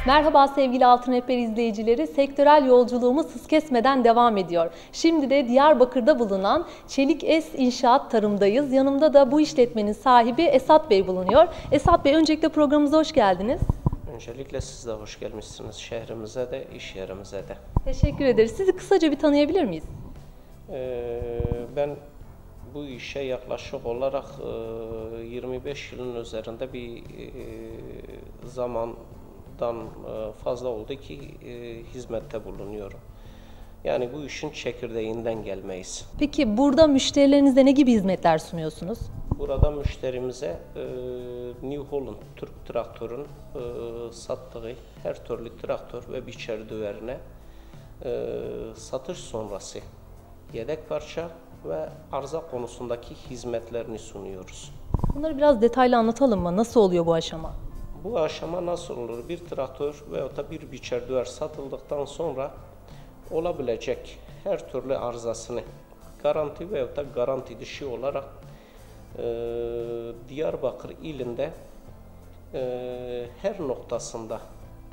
Merhaba sevgili Altın Rehber izleyicileri, sektörel yolculuğumuz hız kesmeden devam ediyor. Şimdi de Diyarbakır'da bulunan Çelik Es İnşaat Tarım'dayız. Yanımda da bu işletmenin sahibi Esat Bey bulunuyor. Esat Bey, öncelikle programımıza hoş geldiniz. Öncelikle siz de hoş gelmişsiniz şehrimize de, iş yerimize de. Teşekkür ederiz. Sizi kısaca bir tanıyabilir miyiz? Ben bu işe yaklaşık olarak 25 yılın üzerinde bir zamandan fazla oldu ki hizmette bulunuyorum. Yani bu işin çekirdeğinden gelmeyiz. Peki burada müşterilerinize ne gibi hizmetler sunuyorsunuz? Burada müşterimize New Holland Türk traktörün sattığı her türlü traktör ve biçer düverine satış sonrası yedek parça ve arıza konusundaki hizmetlerini sunuyoruz. Bunları biraz detaylı anlatalım mı? Nasıl oluyor bu aşama? Bu aşama nasıl olur? Bir traktör veyahut da bir biçer düver satıldıktan sonra olabilecek her türlü arızasını garanti veyahut da garanti dışı olarak Diyarbakır ilinde her noktasında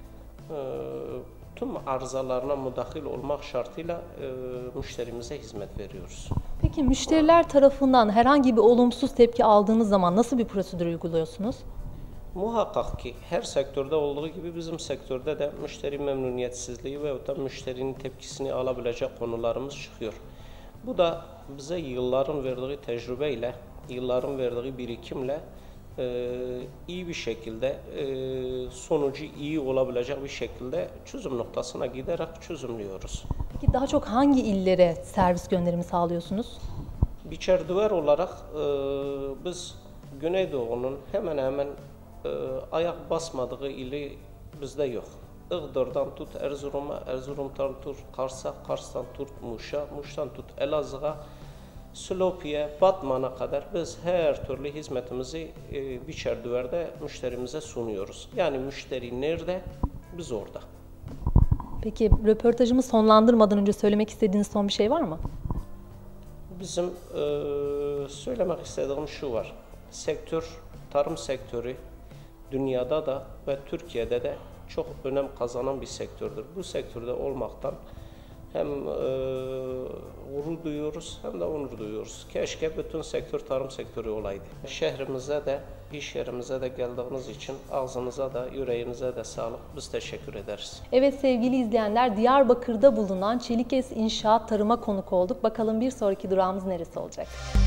tüm arızalarına müdahil olmak şartıyla müşterimize hizmet veriyoruz. Peki müşteriler tarafından herhangi bir olumsuz tepki aldığınız zaman nasıl bir prosedür uyguluyorsunuz? Muhakkak ki her sektörde olduğu gibi bizim sektörde de müşteri memnuniyetsizliği veyahut da müşterinin tepkisini alabilecek konularımız çıkıyor. Bu da bize yılların verdiği tecrübeyle, yılların verdiği birikimle iyi bir şekilde, sonucu iyi olabilecek bir şekilde çözüm noktasına giderek çözümlüyoruz. Peki daha çok hangi illere servis gönderimi sağlıyorsunuz? Biçer düver olarak biz Güneydoğu'nun hemen hemen ayak basmadığı ili bizde yok. Iğdır'dan tut Erzurum'a, Erzurum'dan tut Kars'a, Kars'tan tut Muş'a, Muş'tan tut Elazığ'a, Silopi'ye, Batman'a kadar biz her türlü hizmetimizi biçer düverde müşterimize sunuyoruz. Yani müşteri nerede? Biz orada. Peki röportajımı sonlandırmadan önce söylemek istediğiniz son bir şey var mı? Bizim söylemek istediğim şu var. Sektör, tarım sektörü dünyada da ve Türkiye'de de çok önem kazanan bir sektördür. Bu sektörde olmaktan hem gurur duyuyoruz hem de onur duyuyoruz. Keşke bütün sektör tarım sektörü olaydı. Şehrimize de, iş yerimize de geldiğiniz için ağzınıza da, yüreğinize de sağlık. Biz teşekkür ederiz. Evet sevgili izleyenler, Diyarbakır'da bulunan Çelik Es İnşaat Tarım'a konuk olduk. Bakalım bir sonraki durağımız neresi olacak?